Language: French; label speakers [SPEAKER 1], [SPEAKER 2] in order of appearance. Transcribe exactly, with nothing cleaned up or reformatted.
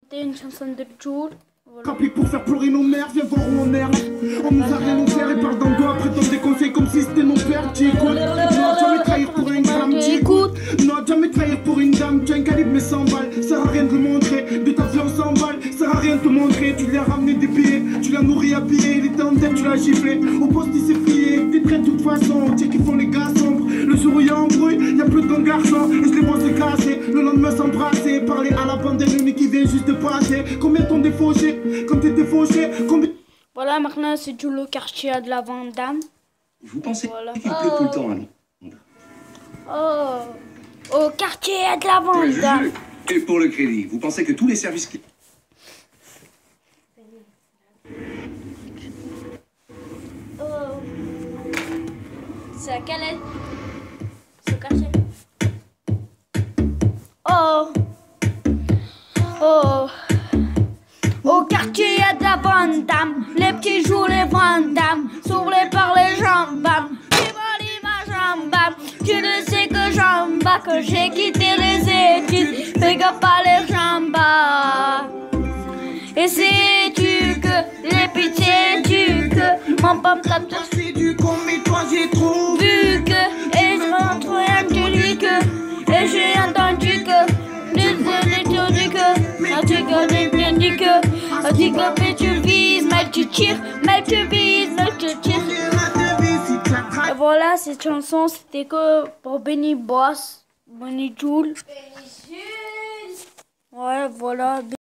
[SPEAKER 1] chanter une chanson de Jul. Voilà.
[SPEAKER 2] Rappelé pour faire pleurer nos mères, viens voir où on est. On nous a rien offert et parle dans le dos après donne des conseils comme si c'était nos pères. Tu écoutes, non, jamais trahir pour un gramme. Tu écoutes, non, jamais trahir pour une dame. Tu as un calibre mais cent balles, ça sert à rien de le montrer. De ta vie on s'en balle, ça sert à rien de te montrer. Tu lui as ramené des billets, tu l'as nourri à pied. Il était en tête, tu l'as giflé. Au poste il s'est frié, t'es prêt de toute façon. Tu sais qu'ils font les gars sombres. Le jour où il y a embrouille, y'a plus de grands garçons. Et je les vois se casser, le lendemain s'embrasser. Parler à la bande ennemie qui vient juste de passer. Combien t'ont défauché, comme t'étais fauché, combien...
[SPEAKER 1] Voilà, maintenant c'est Jul au quartier de la Vandame.
[SPEAKER 3] Vous pensez
[SPEAKER 1] Voilà.
[SPEAKER 3] qu'il pleut tout le temps à Londres?
[SPEAKER 1] Oh, au quartier de la Vandame.
[SPEAKER 3] Et pour le crédit, vous pensez que tous les services... qui-
[SPEAKER 1] Oh. C'est à quel est ce quartier? Oh. Oh. Au quartier y a de la Vandame, les petits jouent les Vandame, soufflés par les jambes, bam. Tu volis ma jambe, bam. Tu le sais que j'en bats, que j'ai quitté les études, fais gaffe à les jambes. Et sais-tu que les pitiés tu que mon papa tape sur
[SPEAKER 2] C'est du con mais toi j'ai trop
[SPEAKER 1] vu que et je rentre rien tu dis que et j'ai entendu que désolé tu dis que mais tu connais bien dit que tu que mais tu vises mais tu tires mais tu vises mais tu tires. Et voilà, cette chanson c'était que pour Benny Boss, Benny Jul. Ouais, voilà.